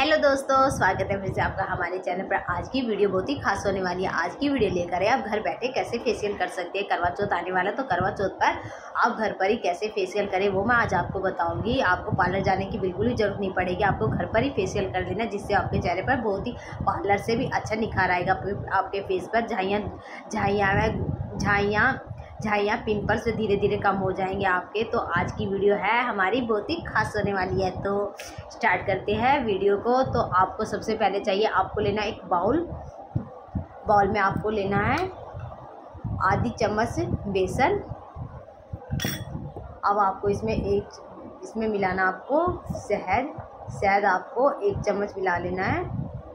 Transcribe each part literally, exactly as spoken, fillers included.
Hello दोस्तों, स्वागत है फिर से आपका हमारे चैनल पर। आज की वीडियो बहुत ही खास होने वाली है। आज की वीडियो लेकर है आप घर बैठे कैसे फेशियल कर सकते हैं। करवा चौथ आने वाला, तो करवा चौथ पर आप घर पर ही कैसे फेशियल करें वो मैं आज आपको बताऊंगी। आपको पार्लर जाने की बिल्कुल भी जरूरत नहीं पड़ेगी, आपको घर पर ही फेशियल कर देना, जिससे आपके चेहरे पर बहुत ही पार्लर से भी अच्छा निखार आएगा। आपके फेस पर झाइयाँ झाइयाँ झाइयाँ झाइयाँ पिंपल्स धीरे धीरे कम हो जाएंगे आपके। तो आज की वीडियो है हमारी बहुत ही खास होने वाली है। तो स्टार्ट करते हैं वीडियो को। तो आपको सबसे पहले चाहिए, आपको लेना एक बाउल। बाउल में आपको लेना है आधी चम्मच बेसन। अब आपको इसमें एक इसमें मिलाना आपको शहद। शहद आपको एक चम्मच मिला लेना है।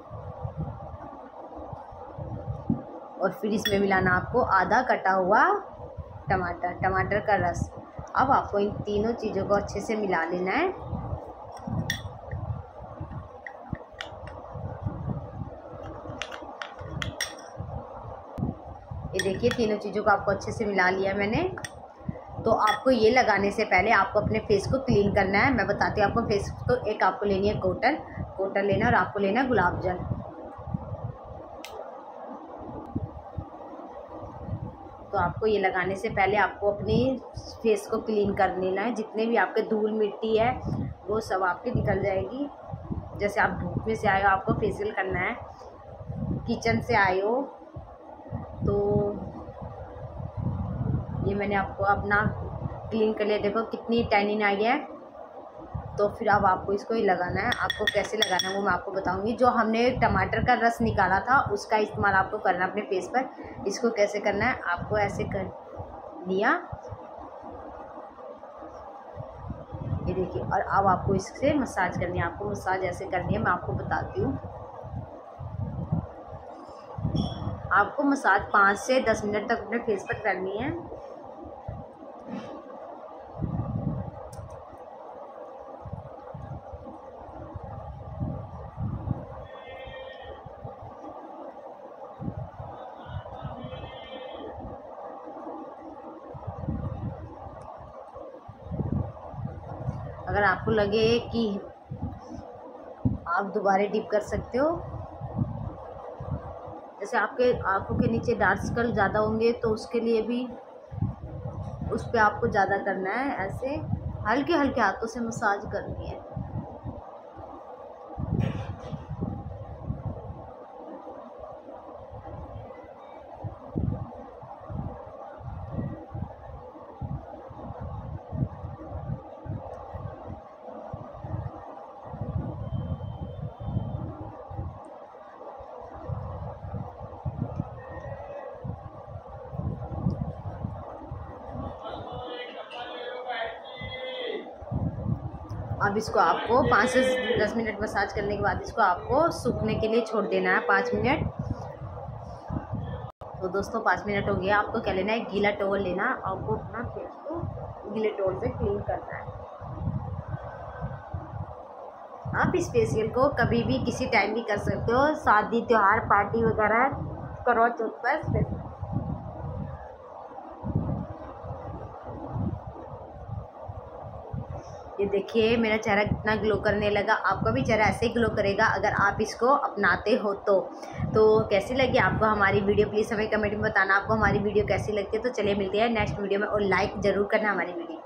और फिर इसमें मिलाना आपको आधा कटा हुआ टमाटर टमाटर का रस। अब आपको इन तीनों चीज़ों को अच्छे से मिला लेना है। ये देखिए, तीनों चीज़ों को आपको अच्छे से मिला लिया मैंने। तो आपको ये लगाने से पहले आपको अपने फेस को क्लीन करना है। मैं बताती हूँ आपको फेस को। एक आपको लेनी है कॉटन कॉटन लेना है, और आपको लेना है गुलाब जल। तो आपको ये लगाने से पहले आपको अपने फेस को क्लीन कर लेना है। जितने भी आपके धूल मिट्टी है वो सब आपके निकल जाएगी। जैसे आप धूप में से आए हो, आपको फेशियल करना है, किचन से आए हो, तो ये मैंने आपको अपना क्लीन कर लिया। देखो कितनी टैनिन आई है। तो फिर अब आपको इसको ही लगाना है। आपको कैसे लगाना है वो मैं आपको बताऊंगी। जो हमने टमाटर का रस निकाला था उसका इस्तेमाल आपको करना है अपने फेस पर। इसको कैसे करना है, आपको ऐसे कर लिया, ये देखिए। और अब आपको इससे मसाज करनी है। आपको मसाज ऐसे करनी है, मैं आपको बताती हूँ। आपको मसाज पाँच से दस मिनट तक अपने फेस पर करनी है। अगर आपको लगे कि आप दोबारा डिप कर सकते हो, जैसे आपके आंखों के नीचे डार्क सर्कल ज़्यादा होंगे तो उसके लिए भी उस पर आपको ज़्यादा करना है। ऐसे हल्के हल्के हाथों से मसाज करनी है। अब इसको आपको पाँच से दस मिनट मसाज करने के बाद इसको आपको सूखने के लिए छोड़ देना है पाँच मिनट। तो दोस्तों पाँच मिनट हो गया। आपको क्या लेना है, गीला टॉवल लेना। आपको अपना फेस को गीले टॉवल से क्लीन करना है। आप इस फेशियल को कभी भी किसी टाइम भी कर सकते हो, शादी त्योहार पार्टी वगैरह, करवा चौथ पर। ये देखिए मेरा चेहरा कितना ग्लो करने लगा। आपका भी चेहरा ऐसे ही ग्लो करेगा अगर आप इसको अपनाते हो तो। तो कैसी लगी आपको हमारी वीडियो, प्लीज़ हमें कमेंट में बताना आपको हमारी वीडियो कैसी लगती है। तो चलिए मिलते हैं नेक्स्ट वीडियो में, और लाइक ज़रूर करना हमारी वीडियो।